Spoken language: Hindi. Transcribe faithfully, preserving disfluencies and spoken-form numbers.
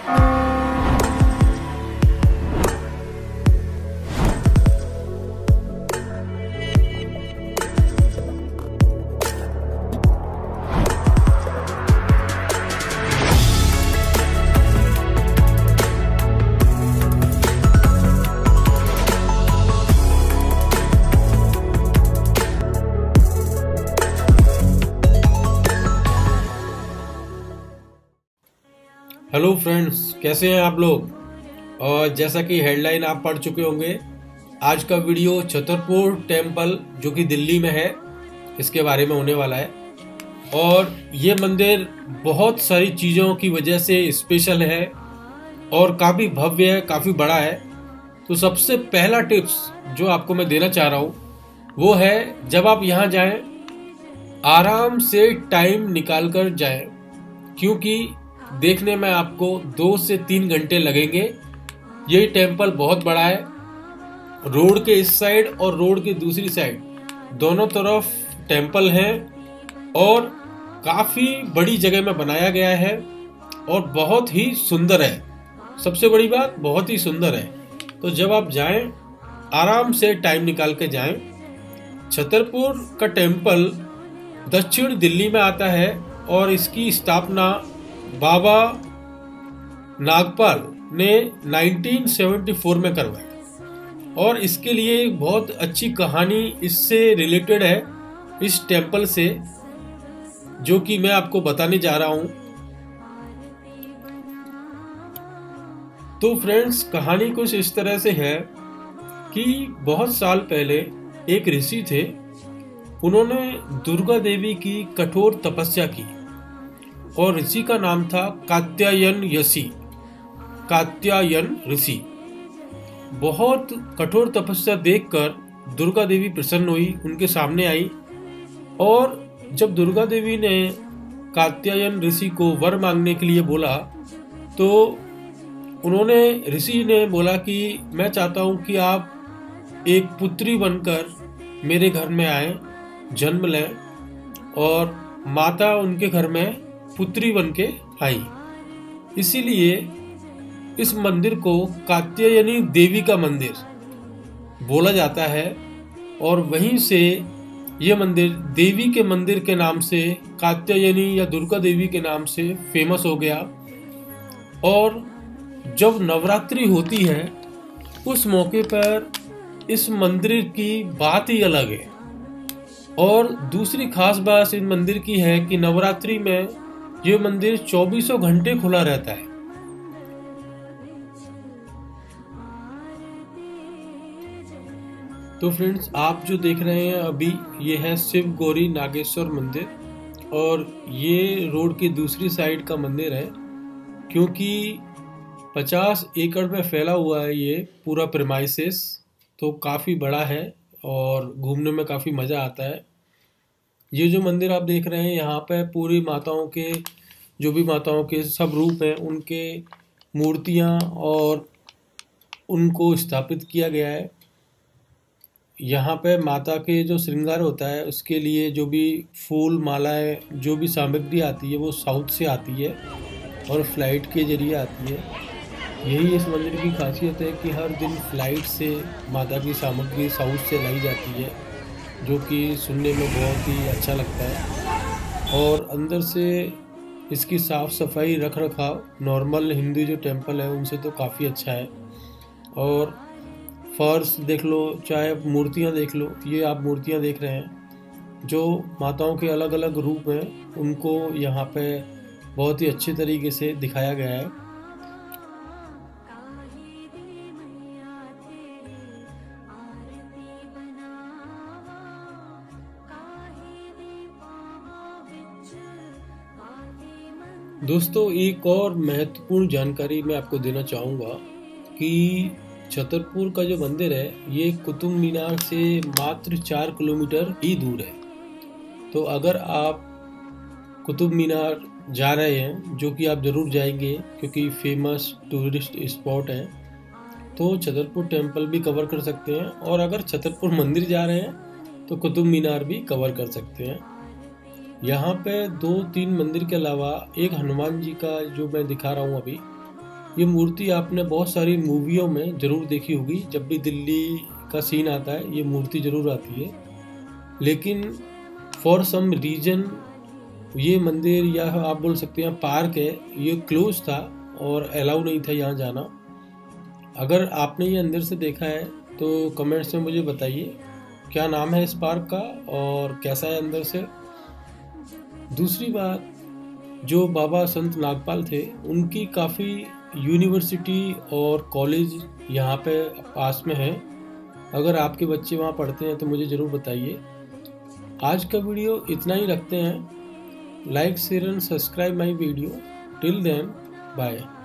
हेलो फ्रेंड्स, कैसे हैं आप लोग। और जैसा कि हेडलाइन आप पढ़ चुके होंगे, आज का वीडियो छतरपुर टेम्पल जो कि दिल्ली में है इसके बारे में होने वाला है। और ये मंदिर बहुत सारी चीज़ों की वजह से स्पेशल है और काफ़ी भव्य है, काफ़ी बड़ा है। तो सबसे पहला टिप्स जो आपको मैं देना चाह रहा हूँ वो है, जब आप यहाँ जाएं आराम से टाइम निकाल कर जाएं, क्योंकि देखने में आपको दो से तीन घंटे लगेंगे। ये टेम्पल बहुत बड़ा है, रोड के इस साइड और रोड की दूसरी साइड दोनों तरफ टेम्पल हैं और काफ़ी बड़ी जगह में बनाया गया है और बहुत ही सुंदर है। सबसे बड़ी बात, बहुत ही सुंदर है। तो जब आप जाएं आराम से टाइम निकाल के जाएं। छतरपुर का टेम्पल दक्षिण दिल्ली में आता है और इसकी स्थापना बाबा नागपाल ने उन्नीस सौ चौहत्तर में करवाई और इसके लिए एक बहुत अच्छी कहानी इससे रिलेटेड है, इस टेम्पल से, जो कि मैं आपको बताने जा रहा हूं। तो फ्रेंड्स, कहानी कुछ इस तरह से है कि बहुत साल पहले एक ऋषि थे। उन्होंने दुर्गा देवी की कठोर तपस्या की और ऋषि का नाम था कात्यायन ऋषि कात्यायन ऋषि। बहुत कठोर तपस्या देखकर दुर्गा देवी प्रसन्न हुई, उनके सामने आई। और जब दुर्गा देवी ने कात्यायन ऋषि को वर मांगने के लिए बोला तो उन्होंने ऋषि ने बोला कि मैं चाहता हूं कि आप एक पुत्री बनकर मेरे घर में आए, जन्म लें। और माता उनके घर में पुत्री बनके आई। इसीलिए इस मंदिर को कात्यायनी देवी का मंदिर बोला जाता है और वहीं से यह मंदिर देवी के मंदिर के नाम से, कात्यायनी या दुर्गा देवी के नाम से फेमस हो गया। और जब नवरात्रि होती है उस मौके पर इस मंदिर की बात ही अलग है। और दूसरी खास बात इस मंदिर की है कि नवरात्रि में ये मंदिर चौबीसों घंटे खुला रहता है। तो फ्रेंड्स, आप जो देख रहे हैं अभी, ये है शिव गौरी नागेश्वर मंदिर और ये रोड की दूसरी साइड का मंदिर है। क्योंकि पचास एकड़ में फैला हुआ है ये पूरा प्रेमाइसेस, तो काफ़ी बड़ा है और घूमने में काफ़ी मज़ा आता है। ये जो मंदिर आप देख रहे हैं, यहाँ पे पूरी माताओं के, जो भी माताओं के सब रूप हैं, उनके मूर्तियाँ और उनको स्थापित किया गया है। यहाँ पे माता के जो श्रृंगार होता है उसके लिए जो भी फूल, मालाएं, जो भी सामग्री आती है वो साउथ से आती है और फ्लाइट के जरिए आती है। यही इस मंदिर की खासियत है कि हर दिन फ्लाइट से माता की सामग्री साउथ से लाई जाती है, जो कि सुनने में बहुत ही अच्छा लगता है। और अंदर से इसकी साफ़ सफाई, रख रखाव नॉर्मल हिंदू जो टेम्पल है उनसे तो काफ़ी अच्छा है। और फर्श देख लो, चाहे मूर्तियाँ देख लो, ये आप मूर्तियाँ देख रहे हैं जो माताओं के अलग अलग रूप हैं, उनको यहाँ पे बहुत ही अच्छे तरीके से दिखाया गया है। दोस्तों, एक और महत्वपूर्ण जानकारी मैं आपको देना चाहूँगा कि छतरपुर का जो मंदिर है ये कुतुब मीनार से मात्र चार किलोमीटर ही दूर है। तो अगर आप कुतुब मीनार जा रहे हैं, जो कि आप ज़रूर जाएंगे क्योंकि फेमस टूरिस्ट स्पॉट है, तो छतरपुर टेम्पल भी कवर कर सकते हैं। और अगर छतरपुर मंदिर जा रहे हैं तो कुतुब मीनार भी कवर कर सकते हैं। यहाँ पे दो तीन मंदिर के अलावा एक हनुमान जी का, जो मैं दिखा रहा हूँ अभी, ये मूर्ति आपने बहुत सारी मूवियों में ज़रूर देखी होगी। जब भी दिल्ली का सीन आता है ये मूर्ति ज़रूर आती है, लेकिन फॉर सम रीज़न ये मंदिर या आप बोल सकते हैं पार्क है, ये क्लोज था और अलाउ नहीं था यहाँ जाना। अगर आपने ये अंदर से देखा है तो कमेंट्स में मुझे बताइए क्या नाम है इस पार्क का और कैसा है अंदर से। दूसरी बात, जो बाबा संत नागपाल थे उनकी काफ़ी यूनिवर्सिटी और कॉलेज यहाँ पे पास में है। अगर आपके बच्चे वहाँ पढ़ते हैं तो मुझे ज़रूर बताइए। आज का वीडियो इतना ही रखते हैं। Like share and subscribe my video. Till then bye.